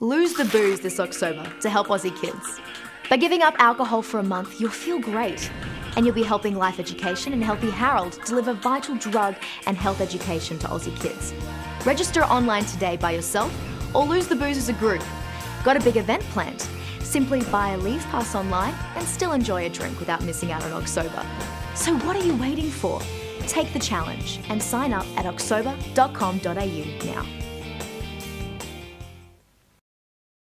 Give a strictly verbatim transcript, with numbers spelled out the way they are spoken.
Lose the booze this October to help Aussie kids. By giving up alcohol for a month, you'll feel great. And you'll be helping Life Education and Healthy Harold deliver vital drug and health education to Aussie kids. Register online today by yourself or lose the booze as a group. Got a big event planned? Simply buy a leave pass online and still enjoy a drink without missing out on October. So what are you waiting for? Take the challenge and sign up at O C S O B E R dot com dot A U now.